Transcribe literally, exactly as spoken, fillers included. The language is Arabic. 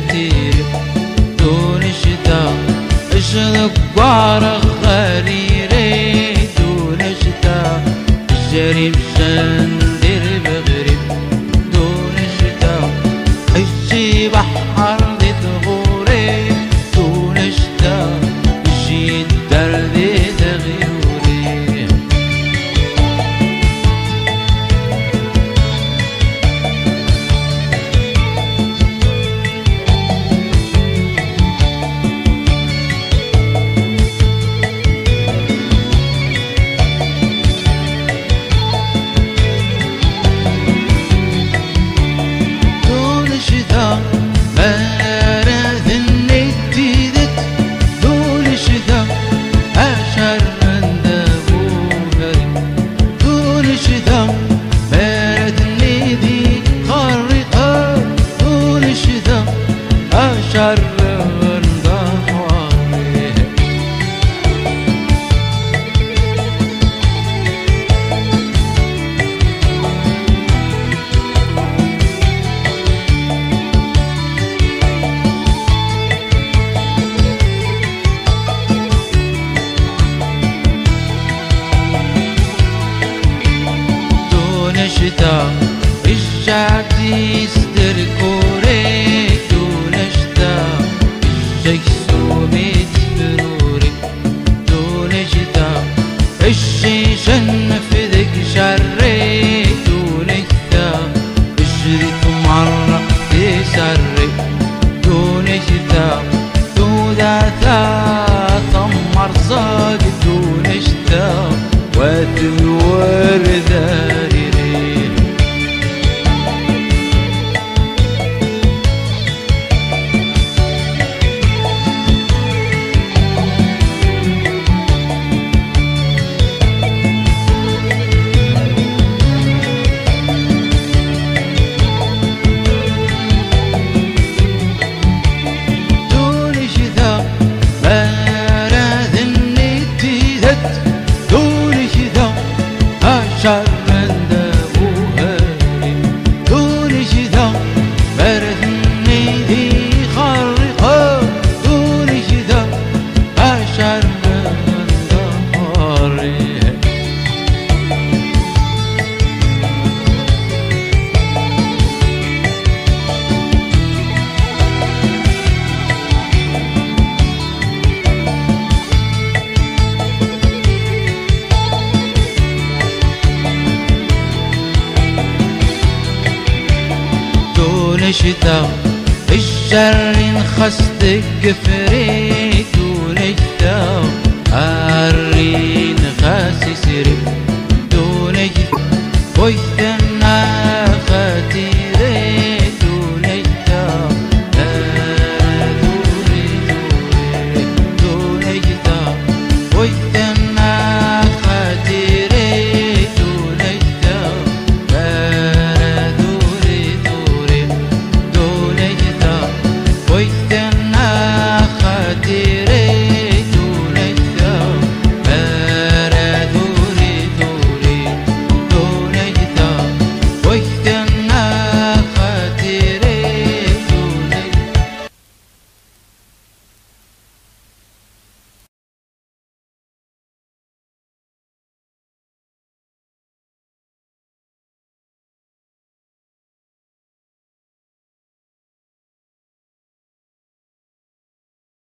تيري دون شتا اشرق وارق غريري دون شتا الجريب شندر بغريب دون شتا حجي بحر ذي ثغوري دون شتا يجي الدرد تغيوري شتا الشعبي يصدر كوري دون شتا الشيك سوميت بروري دون شتا الشيشة نفذك شري دون شتا الشريط مرة تسري دون شتا ثلاثة ثمر صاق دون شتا وتنور ذاري شتا الشر نخستك قفري دون شتا الرين خاسي سري دون شتا